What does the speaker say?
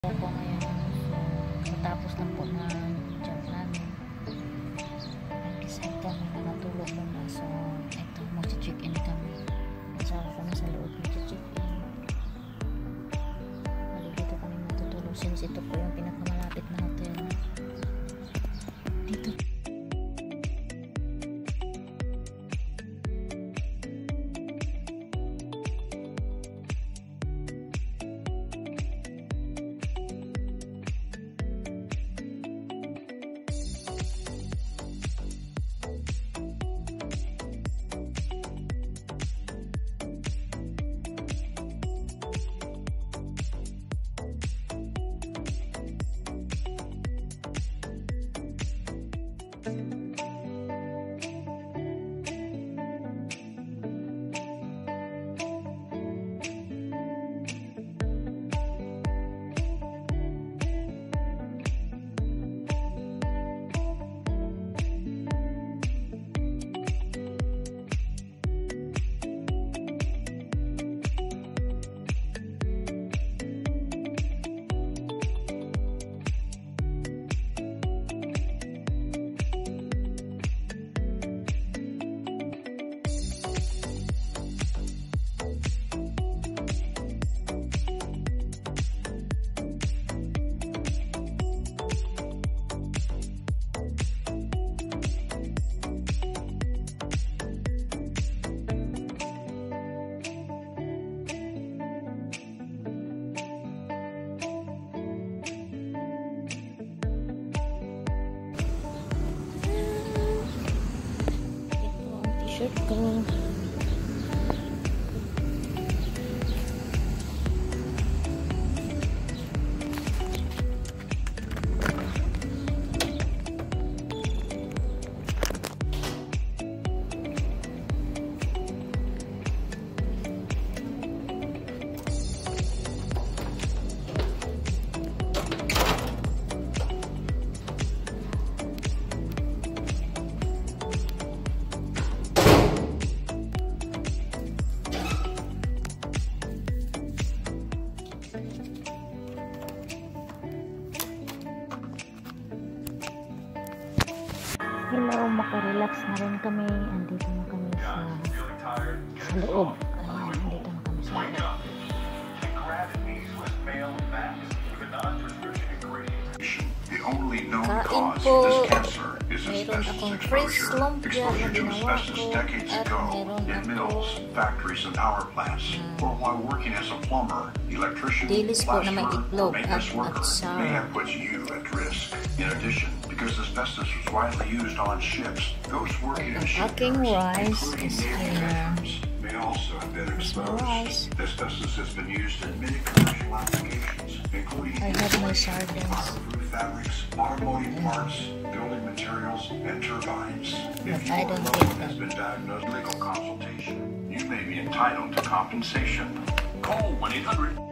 Ako ngayon, so matapos lang po na job namin, decide kami na matulog muna. So ito, mag-check-in kami. Kasama kami sa loob, mag-check-in. Dito kami matutulog since ito po yung pinakamalapit na hotel dito. Ko. Hello, makarelax na rin kami. Andito na kami sa loob. Ayan, andito na kami sa loob. Kain po. Mayroon akong fresh lumpia na ginawa ko at mayroon ako dilis po na may itlog at sour. Because asbestos was widely used on ships, those working in Aking rice is here. may also have been exposed. Asbestos has been used in many commercial applications, including waterproof fabrics, automotive parts, building materials, and turbines. If I your don't loved think one has that. been diagnosed with legal consultation, you may be entitled to compensation. Call 1-800